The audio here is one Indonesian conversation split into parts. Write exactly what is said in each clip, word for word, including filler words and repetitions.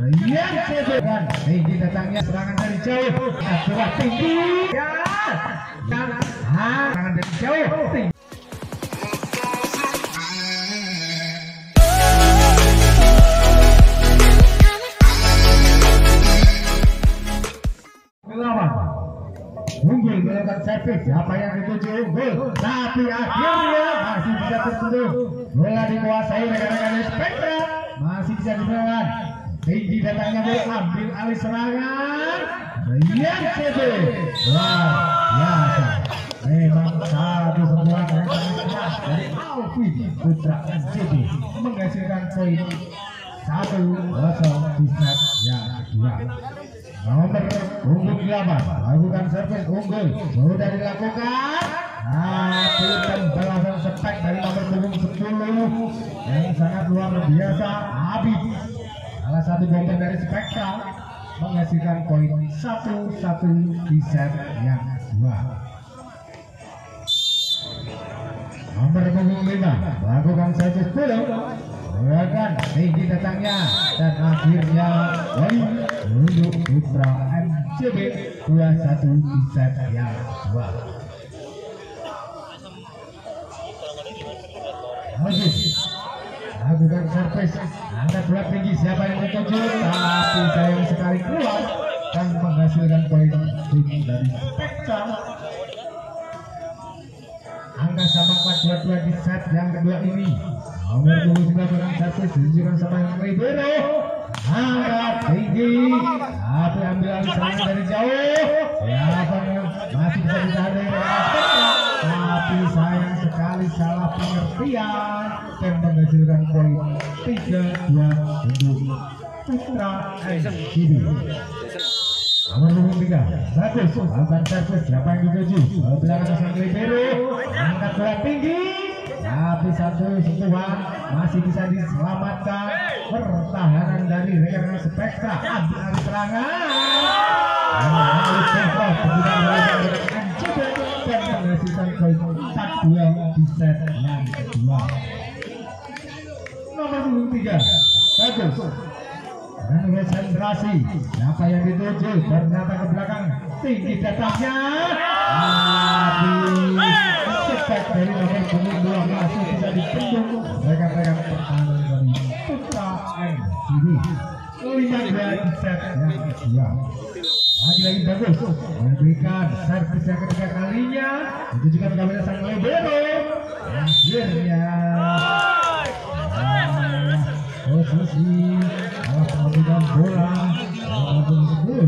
yang sebekan tinggi datangnya serangan dari jauh, bola tinggi ya, dan serangan dari jauh tinggi. Unggul melakukan servis, siapa yang dituju unggul, tapi akhirnya masih bisa tersentuh. Bola dikuasai rekan-rekan Spektra, masih bisa dimenangkan. Tinggi datangnya bola, ambil alih serangan, yang C B. Wah, biasa. Memang satu sentuhan yang sangat keras dari Alvin Putra M C B menghasilkan poin satu kosong di set yang kedua. Nomor punggung delapan lakukan servis unggul, sudah dilakukan, tapi pembalasan spek dari nomor punggung sepuluh yang sangat luar biasa. Habib, salah satu bomber dari Spektra, menghasilkan poin satu satu di set yang kedua. Nomor punggung lima lakukan servis pulau, menggunakan tinggi datangnya, dan akhirnya poin untuk Putra M C B dua satu di set yang kedua. Lanjut lakukan servis, angkat bola tinggi, siapa yang dituju, tapi sayang sekali keluar dan menghasilkan poin tim dari Spektra. Angka sama empat dua dua di set yang kedua ini. Nomor dua puluh sembilan dengan servis ditunjukkan sama Libero, angkat tinggi, tapi ambil alih serangan dari jauh. Siapa yang masih bisa ditahan dari Spektra, tapi sayang sekali salah pengertian dan menghasilkan poin tiga dua untuk Putra M C B. Nomor punggung tiga bagus, lakukan servis, siapa yang dituju, belakang sang Libero, angkat bola tinggi, tapi satu sentuhan masih bisa diselamatkan. Pertahanan dari rekan Spektra, ambil alih serangan, alih kontrol kemudian dari M C B dan menghasilkan poin empat dua di set yang kedua. Nomor punggung tiga bagus, dan konsentrasi, siapa yang dituju, ternyata ke belakang, tinggi datangnya, tapi spek dari nomor punggung dua masih bisa dibendung rekan-rekan pertahanan dari Putra M C B. lima dua di set yang kedua. Lagi-lagi bagus, memberikan servis yang ketiga kalinya, ditujukan kepada sang Libero. Akhirnya posisi alat pengambilan bola nomor sepuluh.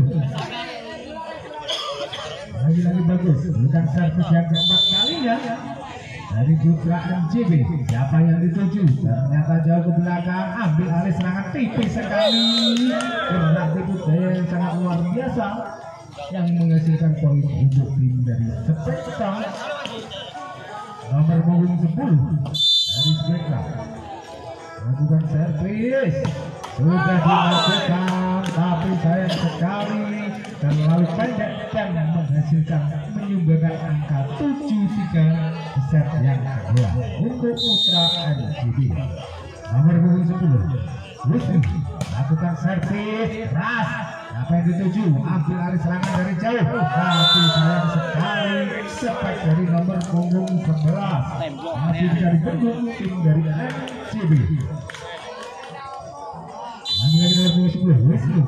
Lagi-lagi bagus, bukan servis yang keempat kalinya dari Putra M C B. Siapa yang dituju, ternyata jauh ke belakang, ambil alih serangan tipis sekali. Gerak tipis yang sangat luar biasa yang menghasilkan poin untuk tim dari Spektra. Nomor punggung sepuluh dari Spektra lakukan servis, sudah dilakukan, tapi sayang sekali terlalu pendek dan menghasilkan menyumbangkan angka tujuh tiga di set yang kedua untuk Putra M C B. Nomor punggung sepuluh Wisnu lakukan servis keras, apa yang dituju, ambil alih serangan dari jauh, tapi sayang sekali spek dari nomor punggung sebelas masih bisa dibendung tim dari M C B. Lagi-lagi nomor punggung sepuluh Wisnu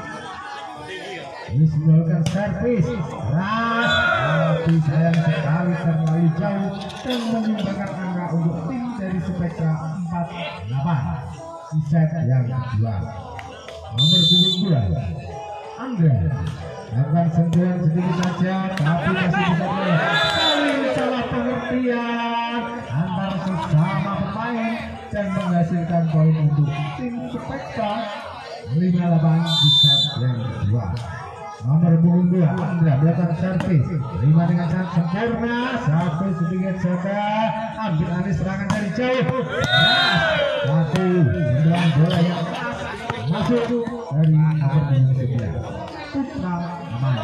Wisnu melakukan servis keras, tapi sayang sekali terlalu jauh dan menyumbangkan angka untuk tim dari Spektra empat delapan di set yang kedua. Nomor punggung dua Andra lakukan sentuhan sedikit saja, tapi masih bisa saling salah pengertian antara sesama pemain dan menghasilkan poin untuk tim Spektra lima delapan di set yang kedua. Nomor punggung dua Andra melakukan servis, terima dengan sangat sempurna, satu sedikit saja, ambil alih serangan dari jauh, satu sentuhan bola yang masuk dari nomor punggung sembilan Putra Aman.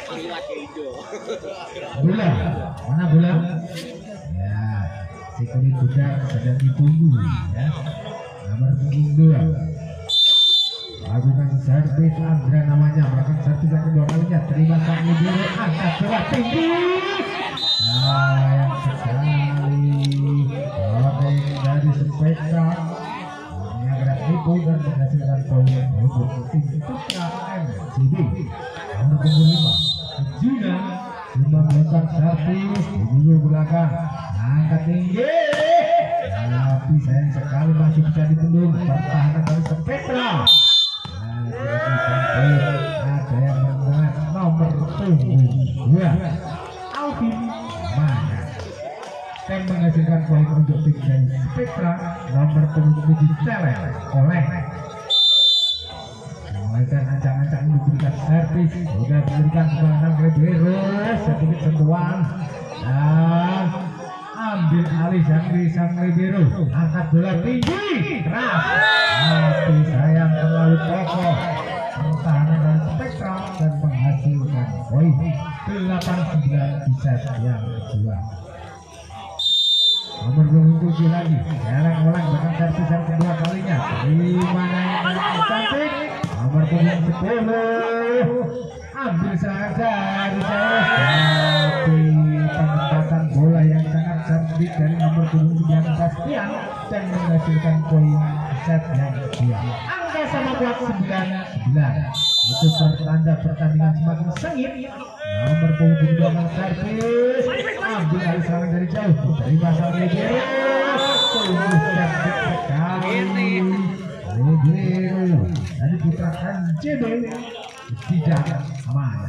Bola mana bola? Ya, si kulit budak sedang ditunggu ya. Nomor punggung dua lakukan servis Andra namanya melakukan servis yang kedua kalinya, terima sang libero, angkat bola tinggi, sayang sekali volley dari Spektra mengagerak itu dan menghasilkan poin untuk tim Putra M C B. Nomor punggung lima Juna cuma melakukan servis di dulu belakang, angkat tinggi, tapi sayang sekali masih bisa dibendung pertahanan dari Spektra. Sampai ada yang menang nomor punggung dua Alvin Mana dan menghasilkan poin untuk tim dari Spektra. Nomor punggung tujuh Celeng oleh mulaikan ancang-ancang diberikan servis, sudah diberikan serangan libero, sedikit sentuhan dan ambil alih sang sang libero, angkat bola tinggi keras, tapi sayang terlalu kokoh pertahanan dari Spektra dan menghasilkan poin delapan sembilan di set yang kedua. Nomor dua puluh tujuh lagi Celeng-Oleng dengan servis yang kedua kalinya, di mana yang cantik nomor punggung sepuluh ambil serangan dari jauh, tapi penempatan bola yang sangat cerdik dari nomor punggung sembilan Bastian dan menghasilkan poin set yang kedua. Angka sama kuat sembilan sembilan. Itu pertanda pertandingan semakin sengit. Nomor punggung dua kali servis, ambil alih serangan dari jauh, terima sang libero, tunggu cantik sekali libero dari Putra M C B tidak aman.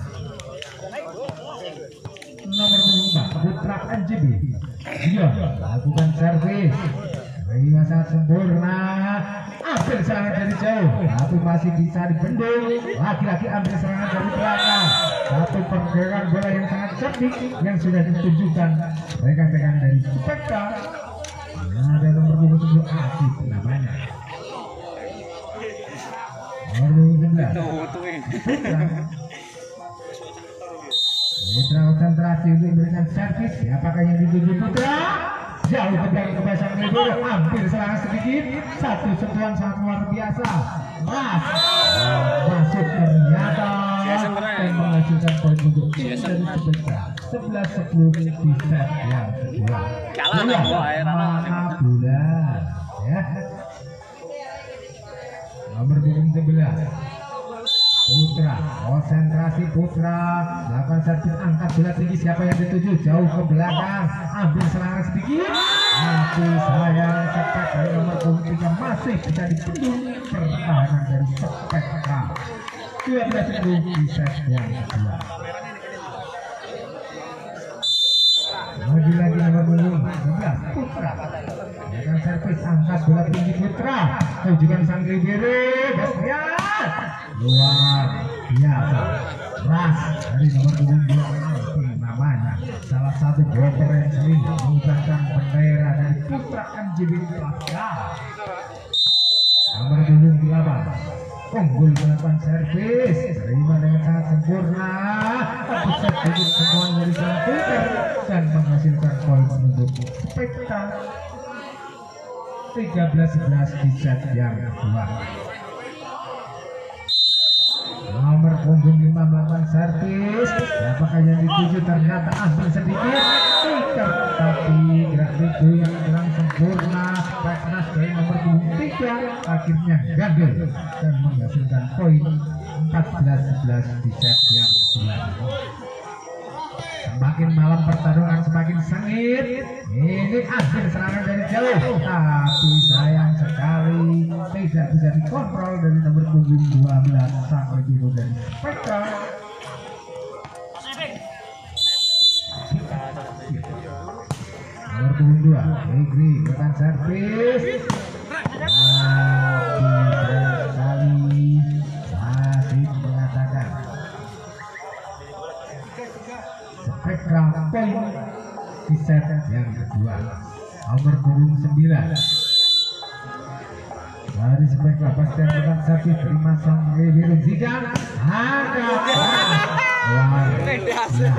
Nomor punggung empat Putra M C B dia lakukan servis, terima sangat sempurna, ambil serangan dari jauh, tapi masih bisa dibendung. Lagi-lagi ambil serangan dari belakang, satu pergerakan bola yang sangat cerdik yang sudah ditunjukkan rekan-rekan dari Spektra. Ada nomor punggung tujuh Asif namanya, nomor punggung sebelas Putra. Putra konsentrasi untuk memberikan servis, apakah yang dituju Putra? Jauh ke belakang ke pasang libero, hampir serangan sedikit, satu sentuhan sangat luar biasa, mas masuk ternyata dan menghasilkan poin untuk tim dari Spektra sebelas sepuluh di set yang kedua. Mana bola ya. Nomor punggung sebelas Putra, konsentrasi Putra, melakukan servis, angkat bola tinggi, siapa yang dituju, jauh ke belakang, ambil serangan sedikit, tapi sayang cepat dari nomor punggung tiga masih bisa dibendung pertahanan dari Spektra. Dua belas sepuluh di set yang kedua. Lagi-lagi nomor punggung sebelas Putra, melakukan servis, angkat bola tinggi Putra, tujukan sang libero, Bastian luar biasa, ras dari nomor punggung dua Alvin namanya, salah satu bloker yang sering mengibarkan bendera dari Putra M C B Plaza. Nomor punggung delapan unggul melakukan servis, terima dengan sangat sempurna, tapi sedikit semua dari sang Putra dan menghasilkan poin untuk Spektra tiga belas sebelas di set yang kedua. Nomor punggung lima melakukan servis, apakah yang dituju, ternyata ambil sedikit ikat, tapi gerak itu yang kurang sempurna, keras dari nomor punggung tiga akhirnya gagal dan menghasilkan poin empat belas sebelas di set yang kedua. Semakin malam pertarungan semakin sengit, ini ambil serangan dari jauh, tapi sayang sekali tidak bisa dikontrol dari nomor punggung dua belas sang libero dari Spektra. Nomor punggung dua Negeri dengan servis, tapi sayang sekali masih mengatakan Spektra poin di set yang kedua. Nomor punggung sembilan dari Spektra Bastian dengan servis, terima sang libero Zidan, angkat luar biasa.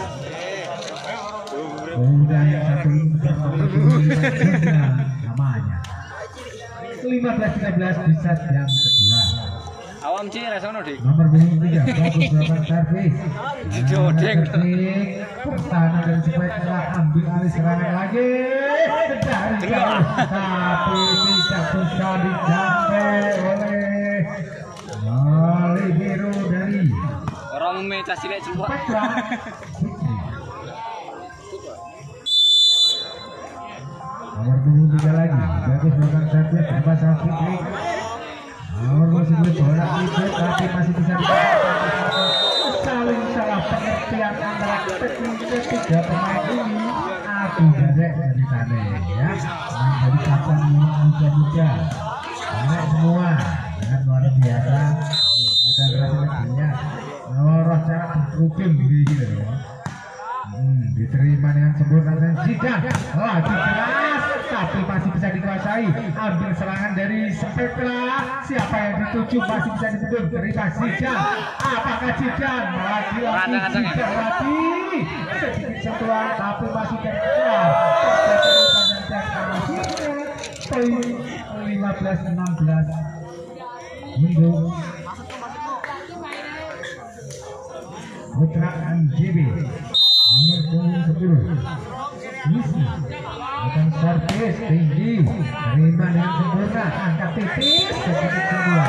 Udah yang satu ini berapa namanya lima belas tiga belas di set yang kedua. Om Ci resono dik. Nomor punggung tiga bagus melakukan servis. Jodeng. Pertahanan dari Spektra ambil alih serangan lagi dari jauh, tapi tidak bisa dijangkau oleh Mali Biru dari Orang meca cilik semua. Spektra. Nomor punggung tiga lagi bagus melakukan servis tanpa Fikri. Nomor punggung sebelas bola itu tapi masih bisa dikatakan saling salah pengertian antara ketiga pemain ini. Aduh dedek dari sana ya, dari kapan muda-muda banyak semua sangat luar biasa. Ada berhasilnya ngoroh cara berkerudung gitu loh. Hmm, diterima dengan sempurna dan Zidane lagi keras tapi masih bisa dikuasai. Ambil serangan dari Spektra, siapa yang dituju masih bisa dibendung. Terima Zidane, apakah Zidane lagi lagi Zidane lagi sedikit sentuhan tapi masih terkejar. Poin lima belas enam belas untuk Putra M J B. Nomor punggung sepuluh Wisnu akan servis tinggi, terima dengan sempurna, angkat tipis sedikit kedua.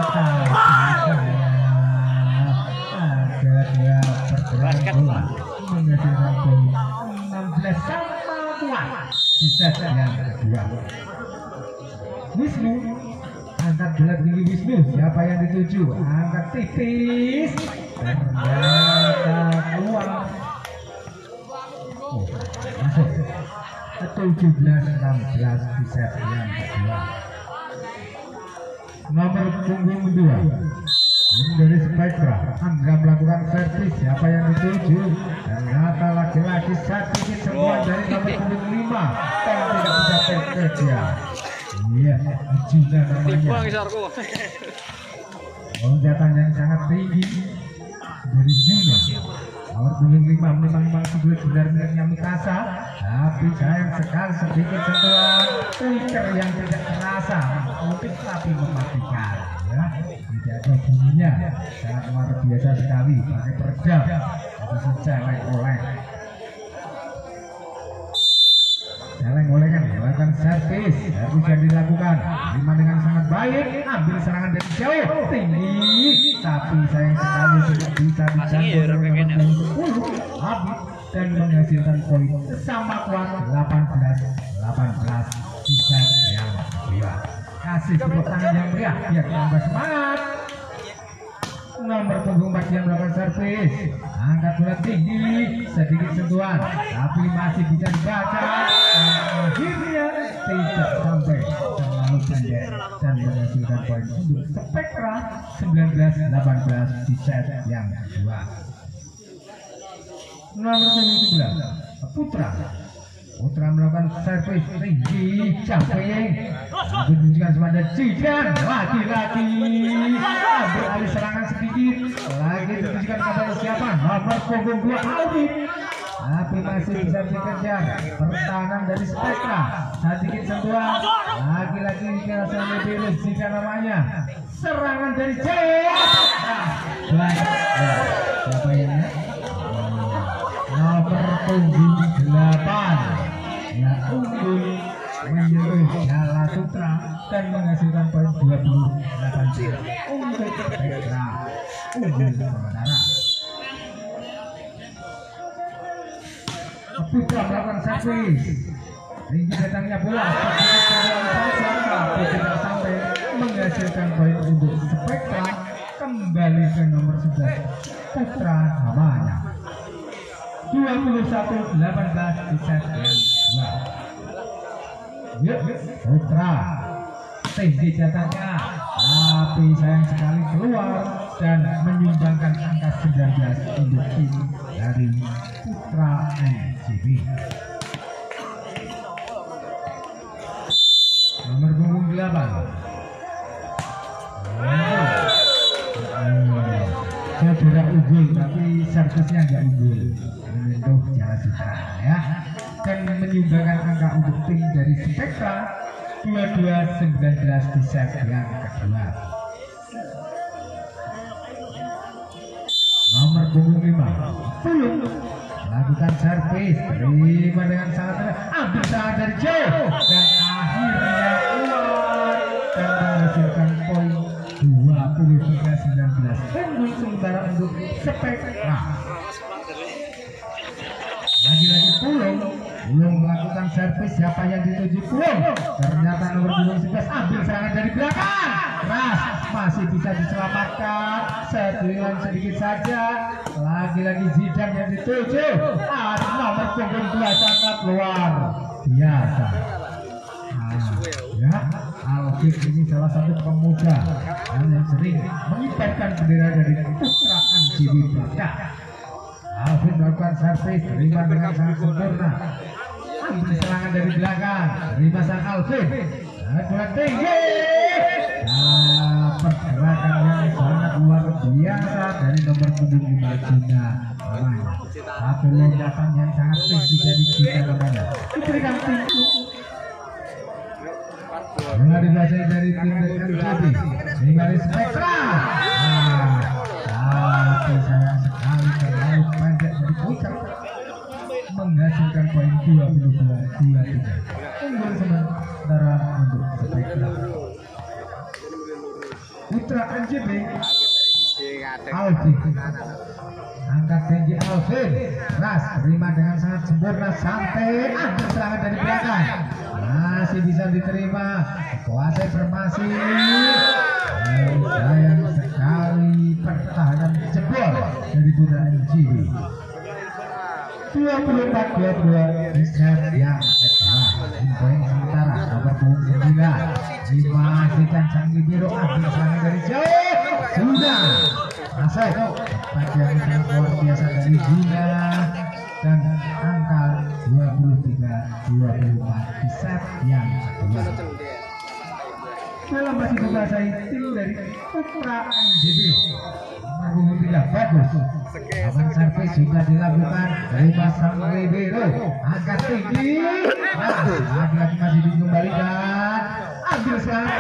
Ada dia pergerakan bola menghasilkan poin enam belas sama kuat di set yang kedua. Wisnu angkat bola tinggi. Wisnu siapa yang dituju, angkat tipis, ternyata keluar. Oh, masuk tujuh belas enam belas di set yang kedua. Nomor punggung dua dari Spektra, Andra melakukan servis, siapa yang dituju, ternyata laki-laki sedikit semua dari nomor punggung lima dan tidak bisa bekerja. Iya, juga namanya. Loncatan yang sangat tinggi dari Juna. Nomor punggung lima memang memang sebenarnya Mikasa, tapi sayang sekali sedikit sentuhan trigger yang tidak terasa, mungkin tapi mematikan ya, tidak ada bunyinya, sangat luar biasa sekali, pakai peredam atau celeng oleng celeng olengan melakukan servis, servis yang dilakukan terima dengan sangat baik, ambil serangan dari jauh tinggi, tapi sayang sekali tidak bisa dijangkau oleh nomor sepuluh habis dan menghasilkan poin sama kuat delapan belas delapan belas di set yang kedua. Kasih tepuk tangan yang meriah biar tambah semangat. Nomor punggung empat yang melakukan servis, angkat bola tinggi, sedikit sentuhan tapi masih bisa dibaca, akhirnya tidak sampai terlalu pendek dan menghasilkan poin untuk Spektra sembilan belas delapan belas di set yang kedua. Nomor punggung sebelas Putra Putra melakukan servis tinggi, jumping, menunjukkan kepada Zidane, lagi-lagi ambil alih serangan sedikit, lagi ditunjukkan kepada siapa, nomor punggung dua Aldi, tapi masih bisa dikejar pertahanan dari Spektra, sedikit sentuhan, lagi-lagi dikasih lebih Zidane namanya, serangan dari Jaya, nah, siapa ini? Nomor punggung delapan ya unggul menyentuh Jala Sutra dan menghasilkan poin dua puluh delapan untuk Spektra unggul sementara. Putra melakukan servis tinggi datangnya bola tapi tidak sampai menghasilkan poin untuk Spektra, kembali ke nomor sebelas Putra namanya dua puluh satu delapan belas di set yang kedua. Yuk, Putra tinggi datangnya tapi sayang sekali keluar dan menyumbangkan angka sembilan belas untuk tim dari Putra M C B. Nomor punggung delapan Cedera unggul tapi servisnya nggak unggul, menyentuh Jala Sutra ya, dan menyumbangkan angka untuk tim dari Spektra dua puluh dua sembilan belas di set yang kedua. Pulung lakukan servis, terima dengan sangat tenang, ambil serangan dari jauh dan akhirnya keluar dan menghasilkan poin dua puluh tiga sembilan belas. Unggul sementara untuk Spektra. Lagi-lagi Pulung, Pulung melakukan servis, siapa yang dituju Pulung? Ternyata nomor punggung sebelas ambil serangan dari belakang. Keras, masih bisa diselamatkan, setilan sedikit saja. Lagi-lagi Zidane yang dituju, ada nomor punggung dua sangat luar biasa. Nah, ya, Alvin ini salah satu pemuda yang sering mengibarkan bendera dari Putra Anjiwi Berkah. Alvin melakukan servis, terima dengan sangat sempurna. Ambil serangan dari belakang, terima sang Alvin. Bola tinggi. Nah, pergerakan yang sangat luar biasa dari nomor punggung lima Juna namanya. Satu lompatan yang sangat tinggi dari Juna namanya. Diberikan tinggi. Bola dibasai dari tim dari J B. Dari Spektra. Nah, tapi sayang sekali terlalu pendek dari puncak menghasilkan poin dua puluh dua dua puluh tiga. Unggul sementara untuk Spektra. Putra N J B Alvin, angkat tinggi Alvin, ras terima dengan sangat sempurna, sampai ambil serangan dari belakang, masih bisa diterima, kuasai formasi. Sayang sekali pertahanan jebol dari Putra N J B. dua puluh empat dua puluh dua di set yang kedua. Poin sementara nomor punggung sembilan dimasihkan sang libero, ambil serangan dari jauh. Sudah selesai bagian yang luar biasa dari Juna dan angka dua puluh tiga dua puluh empat di set yang kedua. Dalam masih dikuasai tim dari Putra N J B. Nomor tiga bagus. Aman servis sudah dilakukan dari pasang libero, angkat tinggi, lagi-lagi masih dikembalikan, ambil serangan